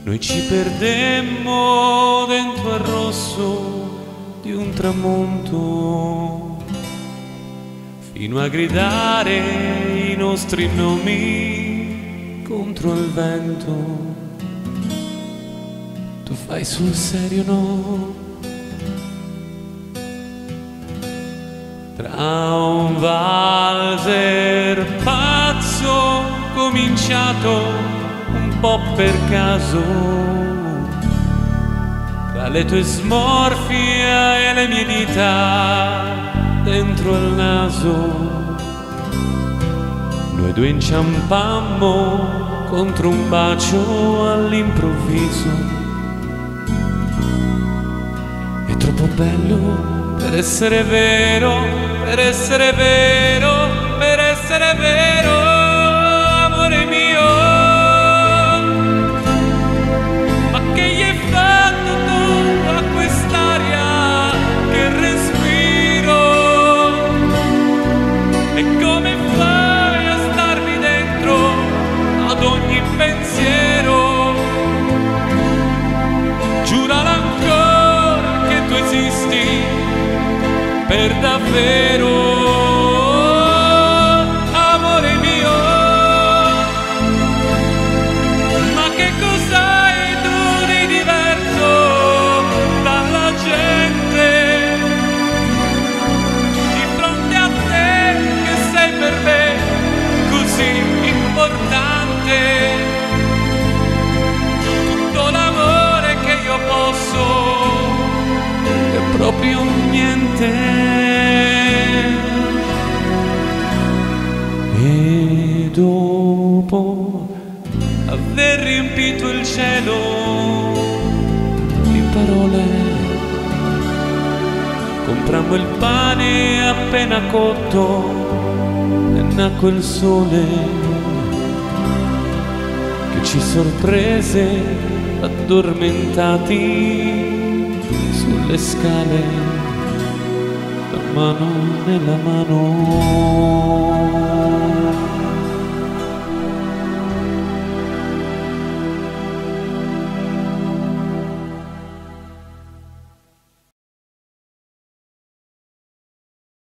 Noi ci perdemmo dentro al rosso di un tramonto, fino a gridare i nostri nomi contro il vento. Tu fai sul serio, no? Tra un valzer pazzo cominciato un po' per caso, tra le tue smorfie e le mie dita dentro il naso, noi due inciampammo contro un bacio all'improvviso. È troppo bello per essere vero, per essere vero, per essere vero, amore mio. Ma che gli hai fatto tu a quest'aria che respiro? E come fai a starmi dentro ad ogni pensiero? Giurala ancora che tu esisti per davvero, amore mio. Ma che cos'hai tu di diverso dalla gente? Di fronte a te che sei per me così importante, tutto l'amore che io posso è proprio niente. E dopo aver riempito il cielo di parole, comprammo il pane appena cotto e nacque il sole che ci sorprese addormentati sulle scale, la mano nella mano.